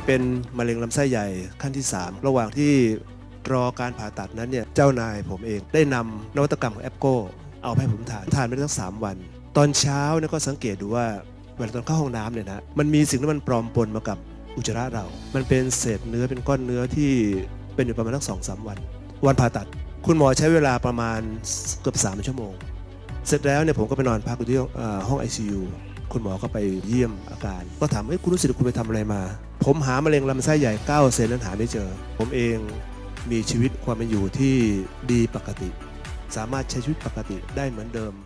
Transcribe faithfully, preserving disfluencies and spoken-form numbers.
เป็นมะเร็งลำไส้ใหญ่ขั้นที่สามระหว่างที่รอการผ่าตัดนั้นเนี่ยเจ้านายผมเองได้นำนวัตกรรมของแอปโก้เอาให้ผมทานทานไปได้ทั้งสามวันตอนเช้าเนี่ยก็สังเกตดูว่าเวลาตอนเข้าห้องน้ำเนี่ยนะมันมีสิ่งที่มันปลอมปนมากับอุจจาระเรามันเป็นเศษเนื้อเป็นก้อนเนื้อที่เป็นอยู่ประมาณสักสองสามวันวันผ่าตัดคุณหมอใช้เวลาประมาณเกือบสามชั่วโมงเสร็จแล้วเนี่ยผมก็ไปนอนพักอยู่ที่ห้อง ไอ ซี ยู คุณหมอก็ไปเยี่ยมอาการก็ถามว่าคุณรู้สึกคุณไปทำอะไรมาผมหามะเร็งลำไส้ใหญ่เก้าเซนนั้นหาไม่เจอผมเองมีชีวิตความเป็นอยู่ที่ดีปกติสามารถใช้ชีวิตปกติได้เหมือนเดิม